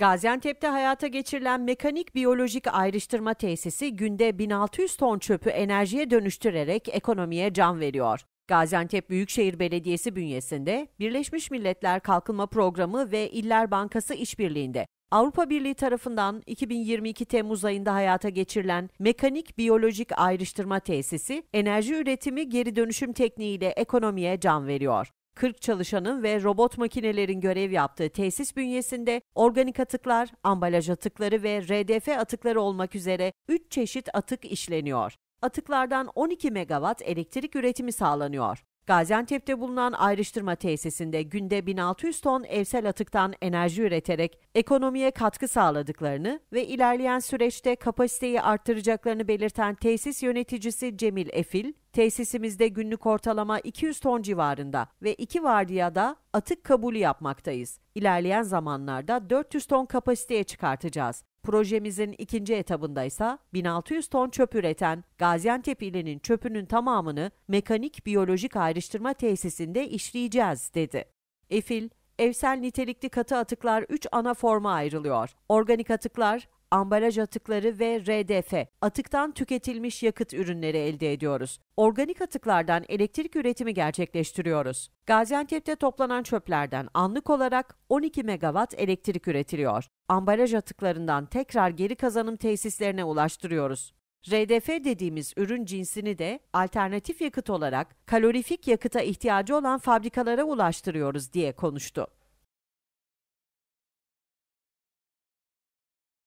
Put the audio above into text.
Gaziantep'te hayata geçirilen mekanik biyolojik ayrıştırma tesisi günde 1600 ton çöpü enerjiye dönüştürerek ekonomiye can veriyor. Gaziantep Büyükşehir Belediyesi bünyesinde Birleşmiş Milletler Kalkınma Programı ve İller Bankası işbirliğinde Avrupa Birliği tarafından 2022 Temmuz ayında hayata geçirilen mekanik biyolojik ayrıştırma tesisi, enerji üretimi geri dönüşüm tekniğiyle ekonomiye can veriyor. 40 çalışanın ve robot makinelerin görev yaptığı tesis bünyesinde organik atıklar, ambalaj atıkları ve RDF atıkları olmak üzere 3 çeşit atık işleniyor. Atıklardan 12 megawatt elektrik üretimi sağlanıyor. Gaziantep'te bulunan ayrıştırma tesisinde günde 1600 ton evsel atıktan enerji üreterek ekonomiye katkı sağladıklarını ve ilerleyen süreçte kapasiteyi arttıracaklarını belirten tesis yöneticisi Cemil Efil, tesisimizde günlük ortalama 200 ton civarında ve 2 vardiyada atık kabulü yapmaktayız. İlerleyen zamanlarda 400 ton kapasiteye çıkartacağız. Projemizin ikinci etabında ise 1600 ton çöp üreten Gaziantep ilinin çöpünün tamamını mekanik biyolojik ayrıştırma tesisinde işleyeceğiz, dedi. Efil, evsel nitelikli katı atıklar 3 ana forma ayrılıyor. Organik atıklar, ambalaj atıkları ve RDF, atıktan tüketilmiş yakıt ürünleri elde ediyoruz. Organik atıklardan elektrik üretimi gerçekleştiriyoruz. Gaziantep'te toplanan çöplerden anlık olarak 12 megawatt elektrik üretiliyor. Ambalaj atıklarından tekrar geri kazanım tesislerine ulaştırıyoruz. RDF dediğimiz ürün cinsini de alternatif yakıt olarak kalorifik yakıta ihtiyacı olan fabrikalara ulaştırıyoruz, diye konuştu.